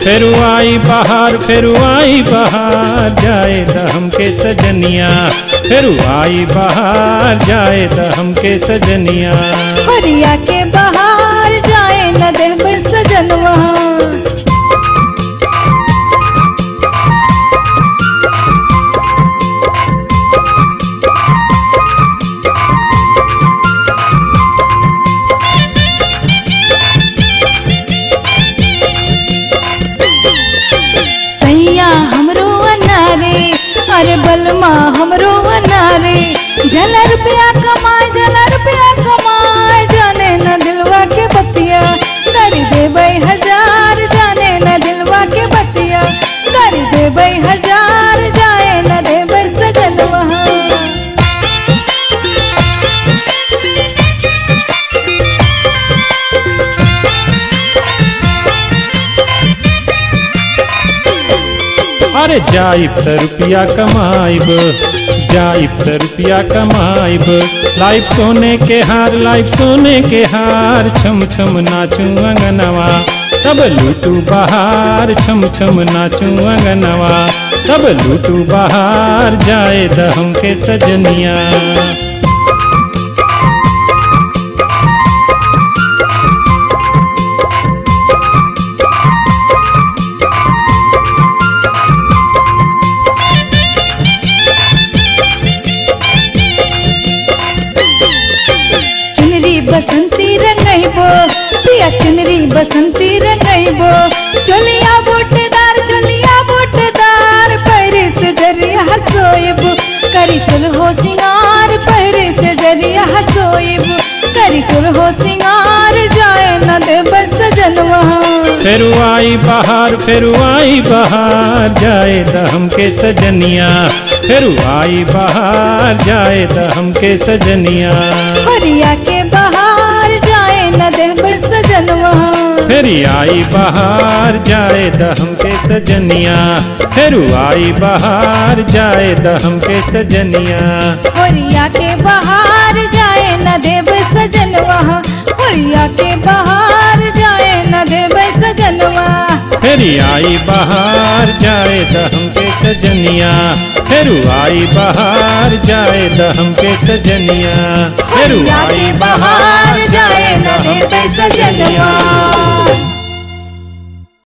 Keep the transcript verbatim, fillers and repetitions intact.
फेरू आई बहार फेरू आई बहार जाए द हमके सजनिया, फेरू आई बहार जाए द हमके सजनिया। हरिया के बहार जाए न देव सजनवा। अरे बलमा हमरो अनारे, जला रुपया कमाए जला रुपया कमाए, जाने न दिलवा के बतिया कर देबै हजार, जाने न दिलवा के बतिया कर देबै हजार, जाए न देबै सजनवा। अरे जाइब त रुपया कमाइब, जाइब त रुपया कमाइब, लाइफ सोने के हार लाइफ सोने के हार, छम छम नाचूं अंगनवा तब लूटू बहार, छम छम नाचूं अंगनवा तब लूटू बहार, जाए द हमके सजनिया। बसंती रंगैबो पिया चुनरी बसंती रंगैबो, चोलिया बोटदार चोलिया बोटदार, पैरे से जरिया हसोइब करी सुलहो सिंगार, पैरे से जरिया हसोइब करी सुलहो सिंगार, जाए न देव सजनवा। फेरू आई बहार फेरू आई बहार जाए द हमके सजनिया, फेरू आई बहार जाए द हमके सजनिया। हरिया के बहार जाए न देव सजनवा, फेरी आई बहार जाए द हमके सजनिया, फेरू आई बहार जाए द हमके सजनिया। हरिया के बहार जाए न देव सजनवा, हरिया के बहार जाए न देव सजनवा। फेरी आई बहार जाए द हमके सजनिया, फेरू आई बहार जाए द हमके सजनिया, फेरू आई बहार जाए द हमके सजनिया।